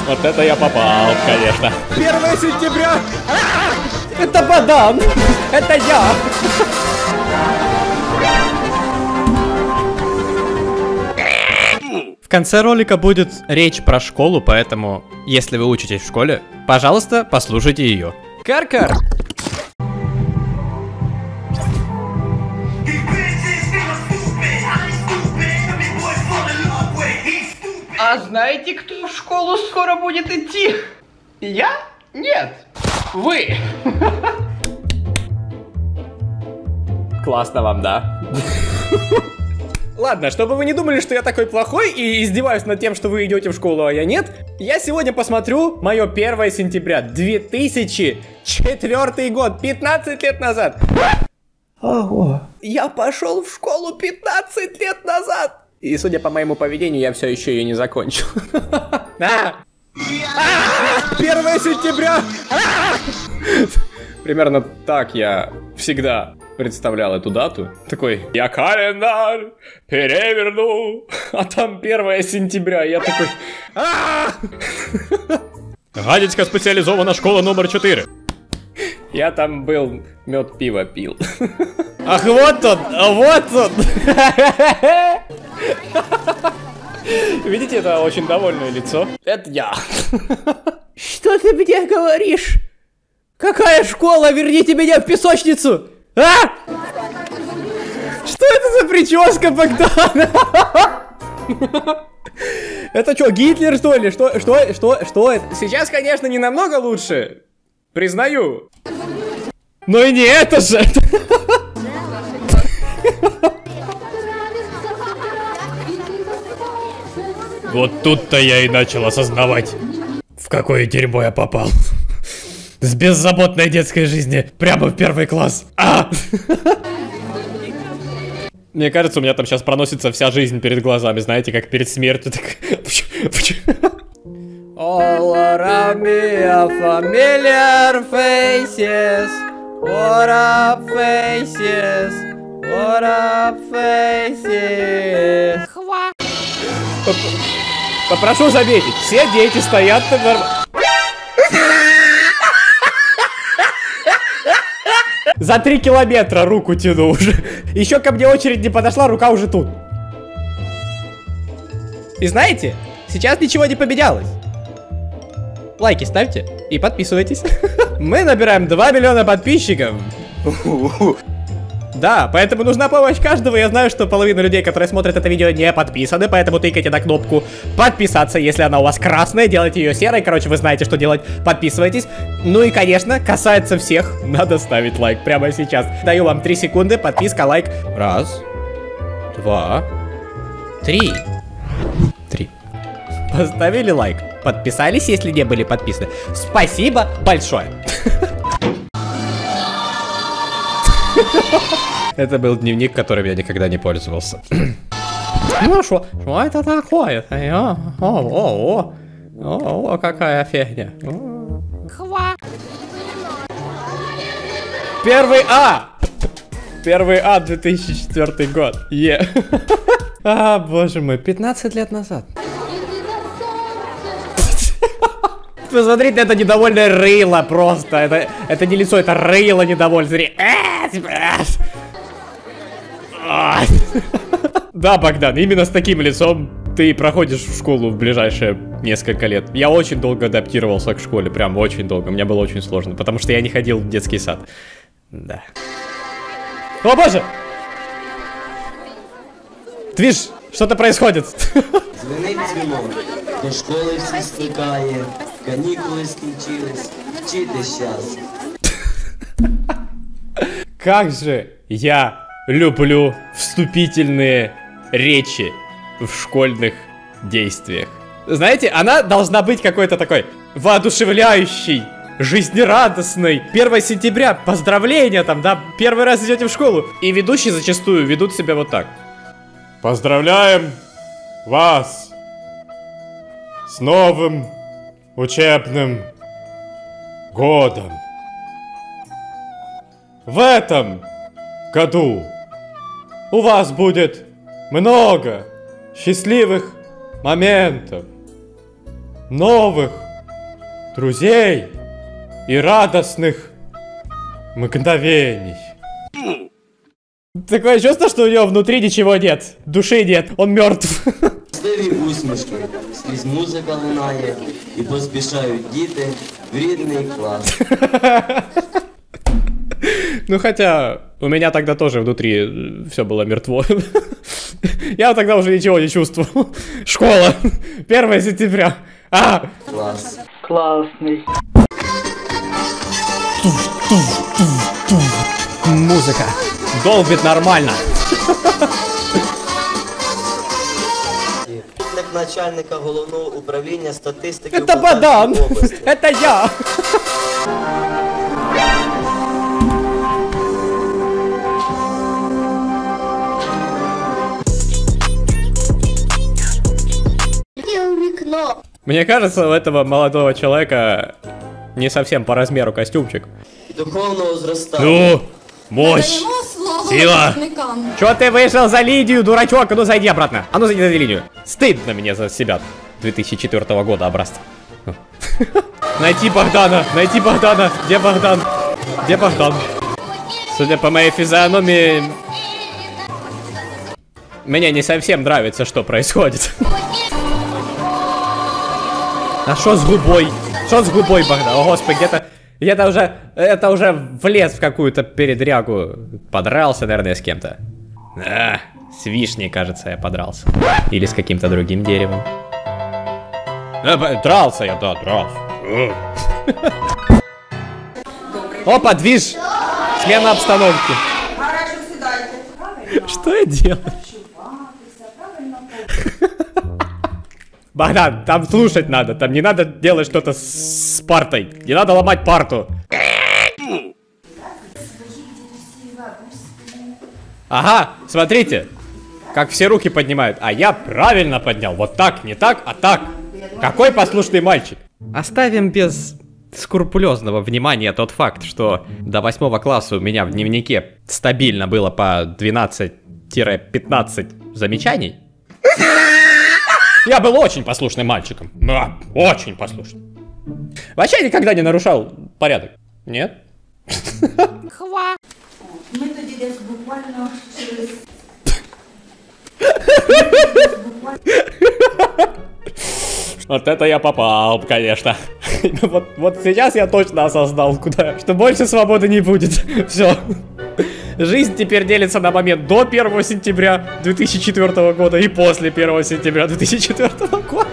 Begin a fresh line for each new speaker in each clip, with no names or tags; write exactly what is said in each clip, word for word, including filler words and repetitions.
Вот это я попал, конечно.
первое сентября!
Это Бадан! Это я! В конце ролика будет речь про школу, поэтому, если вы учитесь в школе, пожалуйста, послушайте ее. Кар-кар!
А знаете, кто в школу скоро будет идти? Я? Нет. Вы.
Классно вам, да? Ладно, чтобы вы не думали, что я такой плохой и издеваюсь над тем, что вы идете в школу, а я нет, я сегодня посмотрю мое первое сентября, две тысячи четвёртый год, пятнадцать лет назад. Ого. Я пошел в школу пятнадцать лет назад. И судя по моему поведению, я все еще ее не закончил.
первое сентября!
Примерно так я всегда представлял эту дату. Такой, я календарь переверну, а там первое сентября. Я такой, Гадяцька специализованная школа номер четыре. Я там был, мед пиво пил. Ах, вот он, вот он. Видите, это очень довольное лицо. Это я. Что ты мне говоришь? Какая школа? Верните меня в песочницу! А? Что это за прическа, Богдан? Это что, Гитлер, что ли? Что, что, что, что это? Сейчас, конечно, не намного лучше. Признаю. Но и не это же. Вот тут-то я и начал осознавать, в какое дерьмо я попал. С беззаботной детской жизни прямо в первый класс. А! Мне кажется, у меня там сейчас проносится вся жизнь перед глазами, знаете, как перед смертью. Так... All around me are familiar faces. What up faces? What up faces? Попрошу заметить, все дети стоят нормально. За три километра руку тяну уже. Еще ко мне очередь не подошла, рука уже тут. И знаете, сейчас ничего не поменялось. Лайки ставьте и подписывайтесь. Мы набираем два миллиона подписчиков. Да, поэтому нужна помощь каждого. Я знаю, что половина людей, которые смотрят это видео, не подписаны, поэтому тыкайте на кнопку подписаться. Если она у вас красная, делайте ее серой. Короче, вы знаете, что делать. Подписывайтесь. Ну и, конечно, касается всех, надо ставить лайк прямо сейчас. Даю вам три секунды, подписка, лайк. Раз, два, три. Три. Поставили лайк. Подписались, если не были подписаны. Спасибо большое. Это был дневник, которым я никогда не пользовался. Ну что, что это такое? О, о, о, о, какая фигня. Первый А! Первый А, две тысячи четвёртый год. Е. А, боже мой, пятнадцать лет назад. Посмотрите на это недовольное рыло просто. Это, это не лицо, это рыло недовольное. Да, Богдан, именно с таким лицом ты проходишь в школу в ближайшие несколько лет. Я очень долго адаптировался к школе, прям очень долго. Мне было очень сложно, потому что я не ходил в детский сад. Да. О боже! Ты видишь, что-то происходит.
Дзвонить дзвінок, до школи всі стикає, канікули скінчились, вчитись щас.
Как же я люблю вступительные речи в школьных действиях. Знаете, она должна быть какой-то такой воодушевляющей, жизнерадостной. первое сентября, поздравления там, да, первый раз идете в школу. И ведущие зачастую ведут себя вот так. Поздравляем вас с новым учебным годом. В этом году у вас будет много счастливых моментов. новых друзей и радостных мгновений. Такое чувство, что у него внутри ничего нет. Души нет, он мертв.
Щасливі усмішки, скрізь музика лунає, і поспішають діти в рідний клас.
Ну хотя, у меня тогда тоже внутри все было мертво. Я тогда уже ничего не чувствовал. Школа. первое сентября. А!
Клас.
Классный.
Музыка. Долбит нормально.
Начальника головного управління статистики.
Это Богдан. Это я. Мне кажется, у этого молодого человека не совсем по размеру костюмчик.
Духовного зростання.
Ну, мощь, сила. Чё ты вышел за линию, дурачок? А ну зайди обратно. А ну зайди за линию. Стыдно мне за себя. две тысячи четвёртого года образца. Найти Богдана, найти Богдана. Где Богдан? Где Богдан? Судя по моей физиономии, мне не совсем нравится, что происходит. А что с губой? Что с губой, Богдан? О, господи, где-то... Где-то уже... Это уже влез в какую-то передрягу. Подрался, наверное, с кем-то. А, с вишней, кажется, я подрался. Или с каким-то другим деревом. А, дрался я, да, дрался. Опа, движ! Смена обстановки. Что я делаю? Богдан, там слушать надо, там не надо делать что-то с партой, не надо ломать парту. Ага, смотрите, как все руки поднимают, а я правильно поднял, вот так, не так, а так. Какой послушный мальчик. Оставим без скрупулезного внимания тот факт, что до восьмого класса у меня в дневнике стабильно было по двенадцать-пятнадцать замечаний. Я был очень послушным мальчиком. Да, очень послушным. Вообще никогда не нарушал порядок. Нет?
Хва. Мы тоді десь буквально через...
Вот это я попал, конечно. Вот, вот сейчас я точно осознал, куда, что больше свободы не будет. Все. Жизнь теперь делится на момент до первого сентября две тысячи четвёртого года и после первого сентября две тысячи четвёртого года.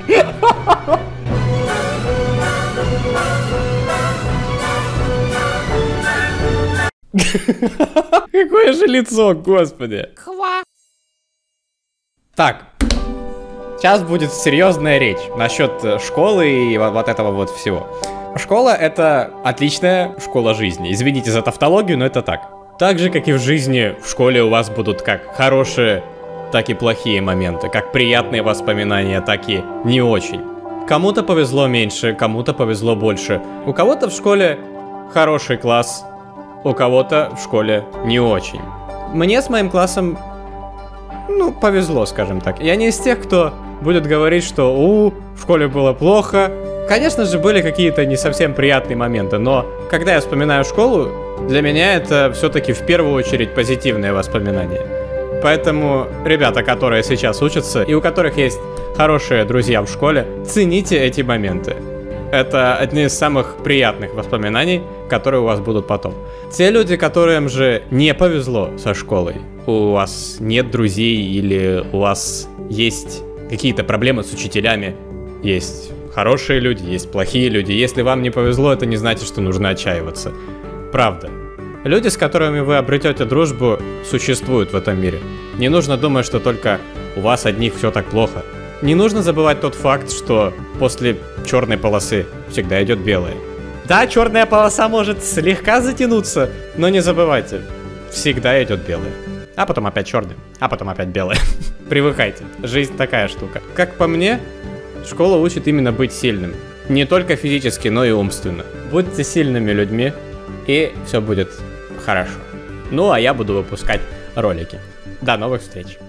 Какое же лицо, господи.
Хва.
Так. Сейчас будет серьезная речь насчет школы и вот этого вот всего. Школа — это отличная школа жизни. Извините за тавтологию, но это так. Так же, как и в жизни, в школе у вас будут как хорошие, так и плохие моменты. Как приятные воспоминания, так и не очень. Кому-то повезло меньше, кому-то повезло больше. У кого-то в школе хороший класс, у кого-то в школе не очень. Мне с моим классом, ну, повезло, скажем так. Я не из тех, кто будет говорить, что у, в школе было плохо. Конечно же, были какие-то не совсем приятные моменты, но когда я вспоминаю школу, для меня это все-таки в первую очередь позитивные воспоминания. Поэтому ребята, которые сейчас учатся и у которых есть хорошие друзья в школе, цените эти моменты. Это одни из самых приятных воспоминаний, которые у вас будут потом. Те люди, которым же не повезло со школой, у вас нет друзей или у вас есть какие-то проблемы с учителями, есть хорошие люди, есть плохие люди. Если вам не повезло, это не значит, что нужно отчаиваться. Правда. Люди, с которыми вы обретете дружбу, существуют в этом мире. Не нужно думать, что только у вас одних все так плохо. Не нужно забывать тот факт, что после черной полосы всегда идет белая. Да, черная полоса может слегка затянуться, но не забывайте, всегда идет белая. А потом опять черная, а потом опять белая. Привыкайте, жизнь такая штука. Как по мне, школа учит именно быть сильным. Не только физически, но и умственно. Будьте сильными людьми, и все будет хорошо. Ну, а я буду выпускать ролики. До новых встреч.